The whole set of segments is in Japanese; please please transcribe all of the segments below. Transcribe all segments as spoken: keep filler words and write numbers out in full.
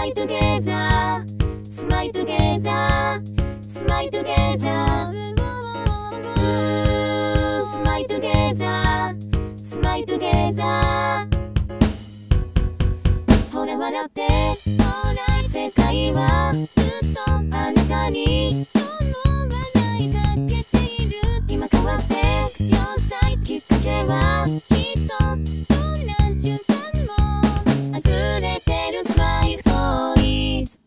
Smile together, smile together, smile together. Smile together, smile together. ほら笑って、世界はずっとあなたに笑いかけている。今変わってよさい。きっかけはきっとどんな瞬間も溢れてるスマイルフォーイズ。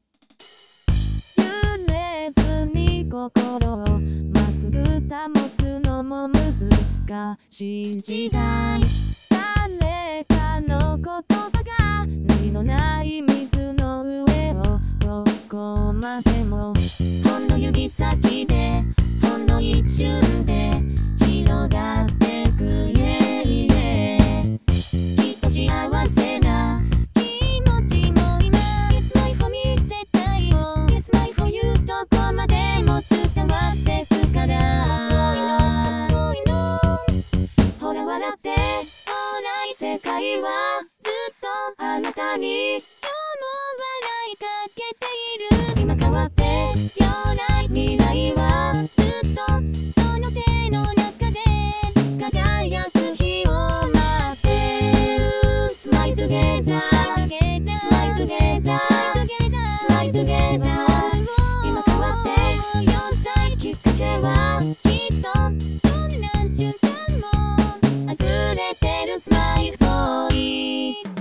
揺れずに心をまっすぐ保つのも難しい時代。誰かの言葉が波のない水の上をどこまでもほんの指先でほんの一瞬で広がってく。きっと幸せな気持ちも今 Yes my for me 絶対を Yes my for you どこまでも伝わってくから。初恋のほら笑って世界はずっとあなたに今日も笑いかけている。今変わって将来未来はずっとその手の中で輝く日を待ってる。 Smile together, smile together, smile together。 今変わってよさい。きっかけはきっとどんな瞬間も溢れてるスマイルフォーイズ。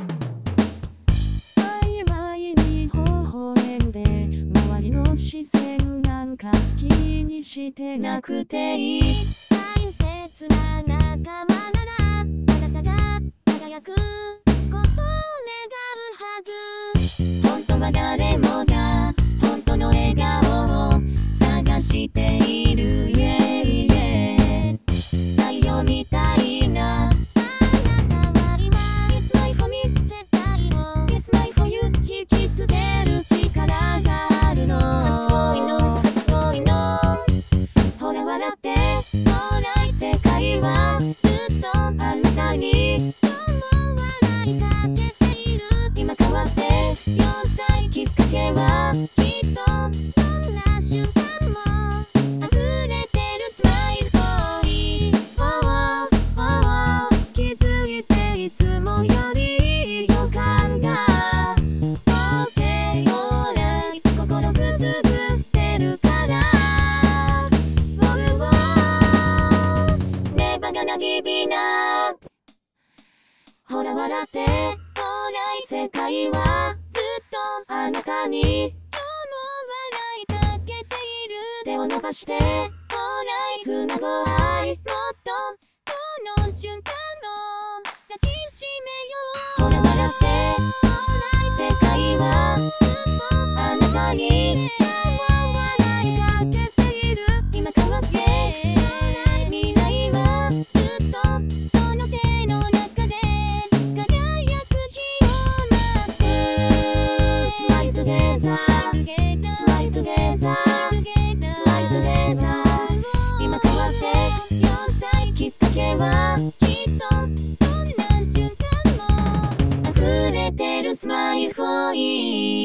曖昧に微笑んで周りの視線なんか気にしてなくていい。大切な仲間ならあなたが輝くことを願うはず。本当は誰もが本当の笑顔を探している。太陽みたいな引きつける力があるの。初恋の初恋のほら笑って将来世界はずっとあなたに今日も笑いかけている。今変わってよさい。きっかけはきっとどんな瞬間も溢れてるスマイルフォーイズ。気づいていつもより予感がほら笑って将来世界はずっとあなたに今日も笑いかけている。手を伸ばして将来つなごう愛。もっとこの瞬間を抱きしめよう。ほら笑って将来世界はずっとあなたに今日も笑いかけている。今変わって将来未来はずっとその手の中で輝く日を待ってる。 Smile together, smile together, smile together。 今変わってよさい。きっかけはきっとどんな瞬間も溢れてるスマイルフォーイズ。